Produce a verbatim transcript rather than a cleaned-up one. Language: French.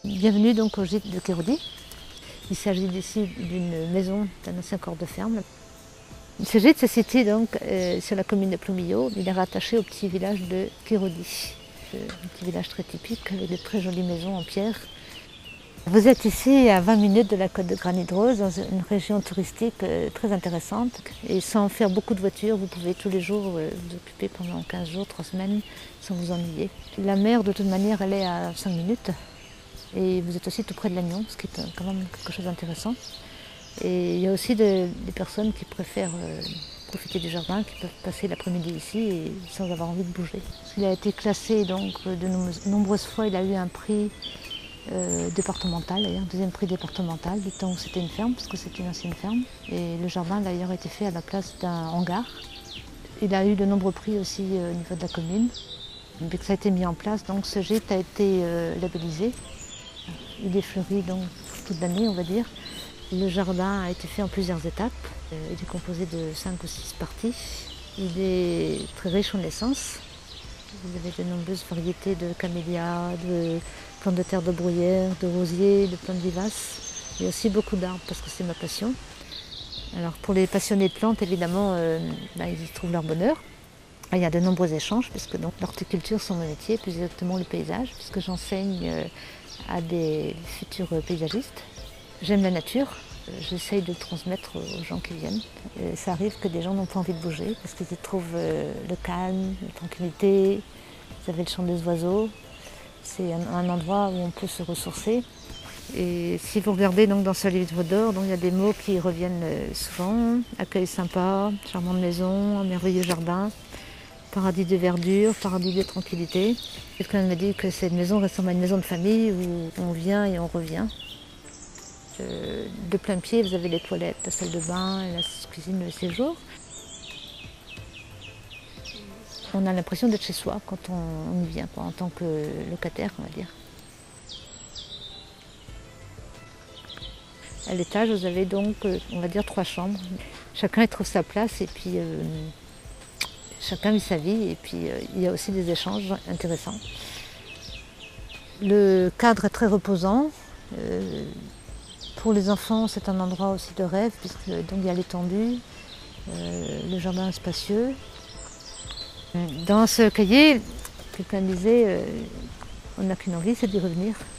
Bienvenue donc au gîte de Kéraudy. Il s'agit ici d'une maison d'un ancien corps de ferme. Ce gîte se situe donc euh, sur la commune de Ploumilliau. Il est rattaché au petit village de Kéraudy. Un petit village très typique avec de très jolies maisons en pierre. Vous êtes ici à vingt minutes de la côte de Granit Rose, dans une région touristique euh, très intéressante. Et sans faire beaucoup de voitures, vous pouvez tous les jours euh, vous occuper pendant quinze jours, trois semaines, sans vous ennuyer. La mer, de toute manière, elle est à cinq minutes. Et vous êtes aussi tout près de l'Agnon, ce qui est quand même quelque chose d'intéressant. Et il y a aussi de, des personnes qui préfèrent euh, profiter du jardin, qui peuvent passer l'après-midi ici et sans avoir envie de bouger. Il a été classé donc de nombreuses fois, il a eu un prix euh, départemental, d'ailleurs, deuxième prix départemental du temps où c'était une ferme, parce que c'était une ancienne ferme. Et le jardin d'ailleurs a été fait à la place d'un hangar. Il a eu de nombreux prix aussi euh, au niveau de la commune. Dès que ça a été mis en place, donc ce gîte a été euh, labellisé. Il est fleuri donc toute l'année, on va dire. Le jardin a été fait en plusieurs étapes. Il est composé de cinq ou six parties. Il est très riche en essences. Vous avez de nombreuses variétés de camélias, de plantes de terre de bruyère, de rosiers, de plantes vivaces. Il y a aussi beaucoup d'arbres parce que c'est ma passion. Alors pour les passionnés de plantes, évidemment, euh, bah, ils y trouvent leur bonheur. Il y a de nombreux échanges puisque l'horticulture, c'est mon métier, plus exactement le paysage, puisque j'enseigne euh, à des futurs paysagistes. J'aime la nature, j'essaye de le transmettre aux gens qui viennent. Et ça arrive que des gens n'ont pas envie de bouger parce qu'ils y trouvent le calme, la tranquillité. Vous avez le chant des oiseaux, c'est un, un endroit où on peut se ressourcer. Et si vous regardez donc dans ce livre d'or, il y a des mots qui reviennent souvent. Accueil sympa, charmante maison, un merveilleux jardin. Paradis de verdure, paradis de tranquillité. Quelqu'un m'a dit que cette maison ressemble à une maison de famille où on vient et on revient. De plein pied, vous avez les toilettes, la salle de bain, la cuisine, le séjour. On a l'impression d'être chez soi quand on, on y vient, quoi, en tant que locataire, on va dire. À l'étage, vous avez donc, on va dire, trois chambres. Chacun y trouve sa place et puis euh, chacun vit sa vie et puis euh, il y a aussi des échanges intéressants. Le cadre est très reposant. Euh, pour les enfants, c'est un endroit aussi de rêve puisque donc il y a l'étendue, euh, le jardin est spacieux. Dans ce cahier, quelqu'un disait euh, on n'a qu'une envie, c'est d'y revenir.